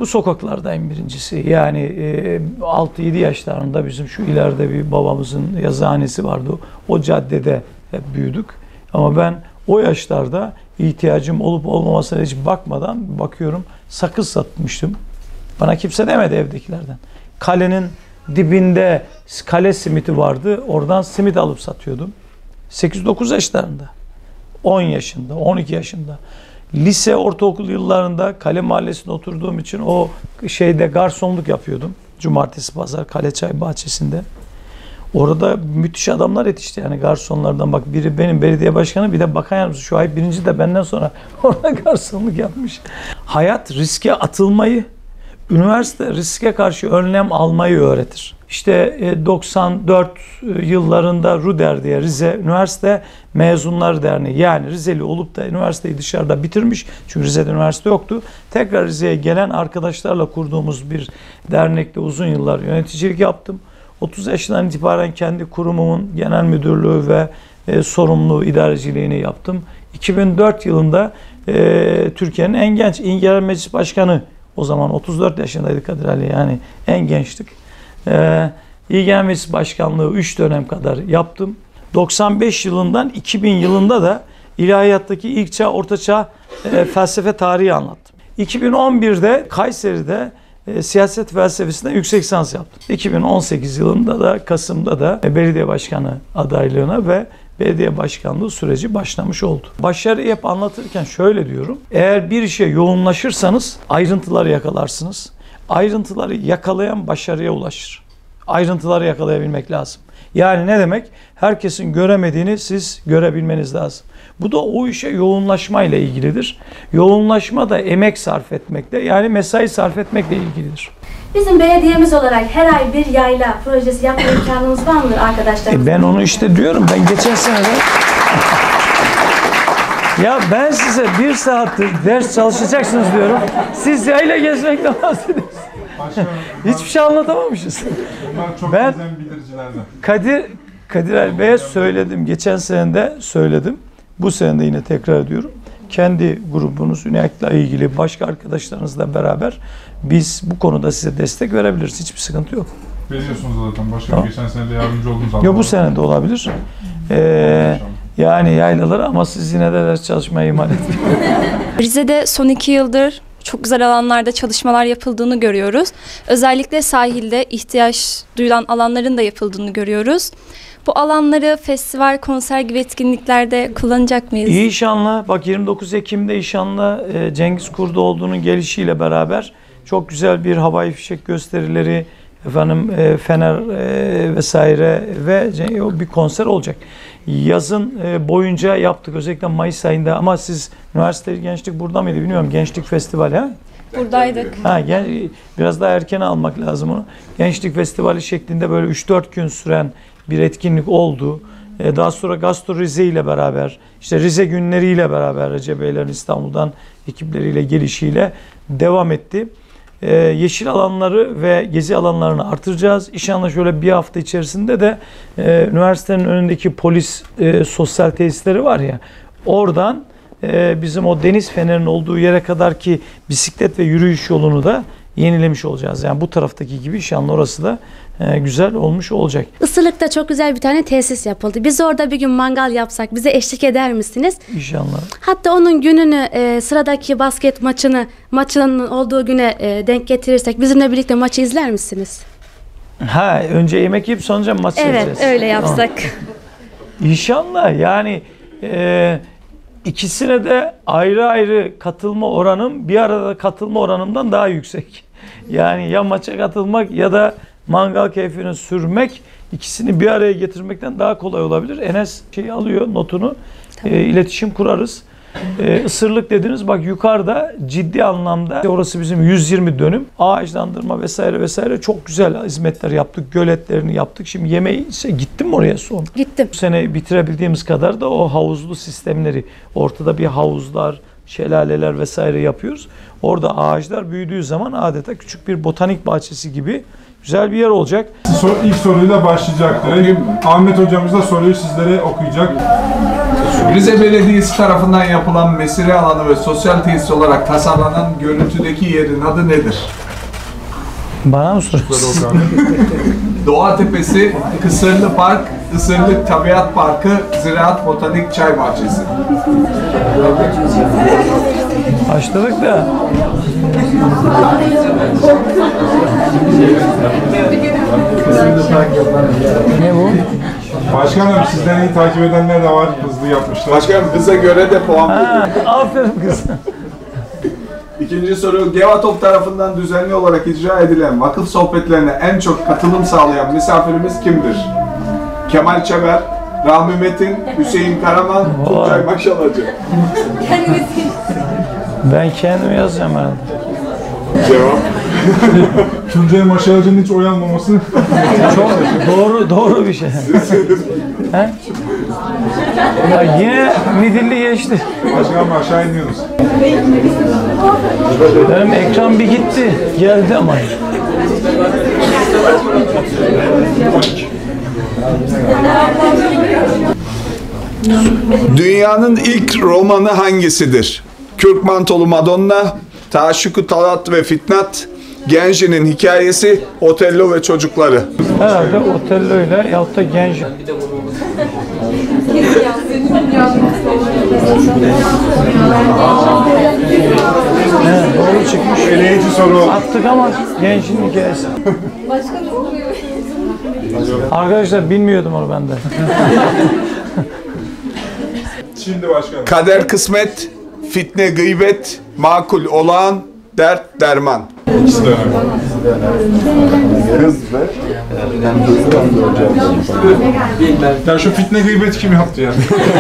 bu sokaklardayım birincisi. Yani 6-7 yaşlarında bizim şu ileride bir babamızın yazıhanesi vardı. O caddede hep büyüdük. Ama ben o yaşlarda ihtiyacım olup olmamasına hiç bakmadan bakıyorum sakız satmıştım. Bana kimse demedi evdekilerden. Kalenin dibinde kale simiti vardı. Oradan simit alıp satıyordum. 8-9 yaşlarında. 10 yaşında, 12 yaşında. Lise, ortaokul yıllarında Kale Mahallesi'nde oturduğum için o şeyde garsonluk yapıyordum. Cumartesi, pazar Kaleçay bahçesinde. Orada müthiş adamlar yetişti yani garsonlardan. Bak biri benim belediye başkanı, bir de bakan yardımcısı Şuayb birinci de benden sonra orada garsonluk yapmış. Hayat riske atılmayı, üniversite riske karşı önlem almayı öğretir. İşte 94 yıllarında RUDER diye Rize Üniversite Mezunları Derneği, yani Rizeli olup da üniversiteyi dışarıda bitirmiş, çünkü Rize'de üniversite yoktu. Tekrar Rize'ye gelen arkadaşlarla kurduğumuz bir dernekte uzun yıllar yöneticilik yaptım. 30 yaşından itibaren kendi kurumumun genel müdürlüğü ve sorumlu idareciliğini yaptım. 2004 yılında Türkiye'nin en genç İl Genel Meclis Başkanı, o zaman 34 yaşındaydı Kadir Ali, yani en gençtik. İl Genel Meclis Başkanlığı 3 dönem kadar yaptım. 95 yılından 2000 yılında da ilahiyattaki ilk çağ, orta çağ felsefe tarihi anlattım. 2011'de Kayseri'de siyaset felsefesinden yüksek lisans yaptım. 2018 yılında da Kasım'da da belediye başkanı adaylığına ve belediye başkanlığı süreci başlamış oldu. Başarıyı hep anlatırken şöyle diyorum. Eğer bir işe yoğunlaşırsanız ayrıntıları yakalarsınız. Ayrıntıları yakalayan başarıya ulaşır. Ayrıntıları yakalayabilmek lazım. Yani ne demek? Herkesin göremediğini siz görebilmeniz lazım. Bu da o işe yoğunlaşmayla ilgilidir. Yoğunlaşma da emek sarf etmekle, yani mesai sarf etmekle ilgilidir. Bizim belediyemiz olarak her ay bir yayla projesi yapma imkanımız var mıdır arkadaşlar? Ben onu işte diyorum. Ben geçen sene de... Ya ben size 1 saattir ders çalışacaksınız diyorum. Siz yayla gezmekten bahsediyorsunuz. Hiçbir şey anlatamamışız. Ben Kadir Ali Bey'e söyledim. Geçen sene de söyledim. Bu sene de yine tekrar ediyorum. Kendi grubunuz, Üneyak'la ilgili başka arkadaşlarınızla beraber biz bu konuda size destek verebiliriz. Hiçbir sıkıntı yok. Veriyorsunuz zaten. Başka geçen sene de yardımcı olduğunuz zaman. Yok, bu sene de olabilir. Yani yaylalar, ama siz yine de ders çalışmayı ihmal etmeyin. Rize'de son 2 yıldır çok güzel alanlarda çalışmalar yapıldığını görüyoruz. Özellikle sahilde ihtiyaç duyulan alanların da yapıldığını görüyoruz. Bu alanları festival, konser gibi etkinliklerde kullanacak mıyız? İnşallah. Bak 29 Ekim'de inşallah Cengiz Kurdoğlu'nun gelişiyle beraber çok güzel bir havai fişek gösterileri, fener vesaire ve bir konser olacak. Yazın boyunca yaptık, özellikle Mayıs ayında, ama siz üniversite gençlik burada mıydı bilmiyorum, Gençlik Festivali ha? Buradaydık. Biraz daha erken almak lazım onu. Gençlik Festivali şeklinde böyle 3-4 gün süren bir etkinlik oldu. Daha sonra Gastro Rize ile beraber, işte Rize günleri ile beraber Recep Beylerin İstanbul'dan ekipleriyle gelişiyle devam etti. Yeşil alanları ve gezi alanlarını artıracağız. İnşallah şöyle bir hafta içerisinde de üniversitenin önündeki polis sosyal tesisleri var ya, oradan bizim o deniz fenerinin olduğu yere kadar ki bisiklet ve yürüyüş yolunu da yenilemiş olacağız. Yani bu taraftaki gibi inşallah orası da güzel olmuş olacak. Isırlık'ta çok güzel bir tane tesis yapıldı. Biz orada bir gün mangal yapsak bize eşlik eder misiniz? İnşallah. Hatta onun gününü sıradaki basket maçının olduğu güne denk getirirsek bizimle birlikte maçı izler misiniz? Önce yemek yiyip sonra maç seyredeceğiz. Evet, öyle yapsak. İnşallah, yani ikisine de ayrı ayrı katılma oranım bir arada katılma oranımdan daha yüksek. Yani ya maça katılmak ya da mangal keyfini sürmek, ikisini bir araya getirmekten daha kolay olabilir. Enes alıyor notunu, tamam. İletişim kurarız. Isırlık dediniz, bak yukarıda ciddi anlamda orası bizim 120 dönüm ağaçlandırma vesaire vesaire çok güzel hizmetler yaptık, göletlerini yaptık. Şimdi yemeği gittim mi oraya son? Gittim. Bu sene bitirebildiğimiz kadar da o havuzlu sistemleri, ortada bir havuzlar, şelaleler vesaire yapıyoruz. Orada ağaçlar büyüdüğü zaman adeta küçük bir botanik bahçesi gibi güzel bir yer olacak. İlk soruyla başlayacaktır. Ahmet hocamız da soruyu sizlere okuyacak. Rize Belediyesi tarafından yapılan mesire alanı ve sosyal tesis olarak tasarlanan görüntüdeki yerin adı nedir? Bana mı soruyorsun? Doğa Tepesi, Kısırlı Park, Isırlık Tabiat Parkı, Ziraat Botanik Çay Bahçesi. Başladık da. Ne bu? Başkanım sizden iyi takip edenler de var. Hızlı yapmışlar. Başkanım bize göre de puan Ha, aferin kız. İkinci soru, Gevatop tarafından düzenli olarak icra edilen vakıf sohbetlerine en çok katılım sağlayan misafirimiz kimdir? Kemal Çeber, Rahmi Metin, Hüseyin Karaman, Tuncay Maşalacı. Ben kendim yazacağım herhalde. Cevap. Tuncay Maşalacı'nın hiç oyanmaması. Çok doğru bir şey. He? Ya yine Midilli geçti. Başkanım aşağı iniyoruz. Benim ekran bir gitti. Geldi ama. Dünyanın ilk romanı hangisidir? Kürk Mantolu Madonna, Taşuku Talat ve Fitnat, Genji'nin hikayesi, Otello ve çocukları. Herhalde Otello ile yahut da Genji. He, doğru çıkmış. Eleyici soru. Attık ama Genji'nin hikayesi. Arkadaşlar bilmiyordum onu ben de. Şimdi başkanım. Kader kısmet, fitne gıybet, makul olağan, dert derman. İkisi de önemli. Ya şu fitne gıybeti kim yaptı yani?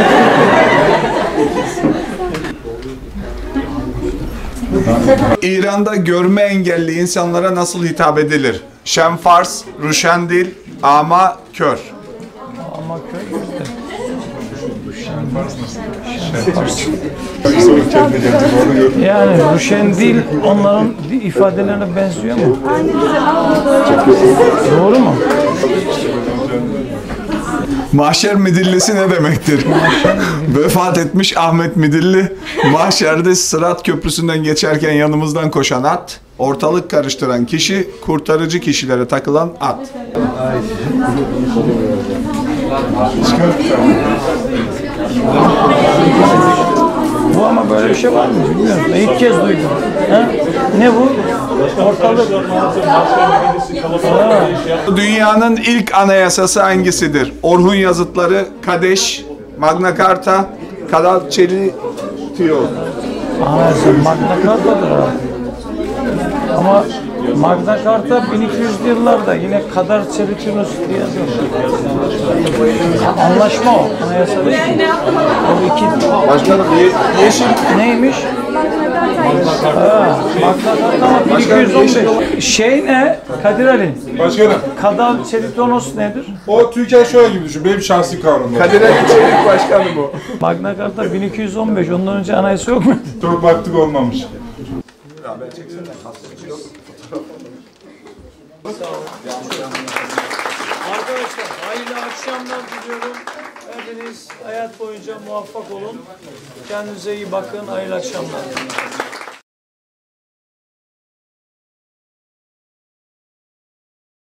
İran'da görme engelli insanlara nasıl hitap edilir? Şemfars, Ruşendil, ama, kör. Ama köy yüzde. Yani Ruşendil onların ifadelerine benziyor mu? Doğru mu? Mahşer Midillisi ne demektir? Vefat etmiş Ahmet Midilli, mahşerde Sırat Köprüsü'nden geçerken yanımızdan koşan at, ortalık karıştıran kişi, kurtarıcı kişilere takılan at. Bu ama böyle bir şey var mı bilmiyorum. Ben ilk kez duydum. Ha? Ne bu? Ortalık. Dünyanın ilk anayasası hangisidir? Orhun Yazıtları, Kadeş, Magna Carta, Kadal Çelitiyor. Anayasa Magna Carta'dır herhalde. Ama Magna Carta 1200'lü yıllarda yine Kadar Çelitinus diye yazıyor. Anlaşma o. Anayasa değil. O iki. Başkanım yeşil. Neymiş? Ha, Magna Carta 1215. Şey ne? Kadir Ali. Başkanım. Kadal Çelitonos nedir? O Türkiye şöyle gibi düşün. Benim şahsi kavramım. Kadir Ali Çelik başkanı bu. Magna Carta 1215. Ondan önce anayasa yok mu? Çok baktık olmamış. Arkadaşlar hayırlı akşamlar diliyorum. Hepiniz hayat boyunca muvaffak olun. Kendinize iyi bakın. Hayırlı akşamlar.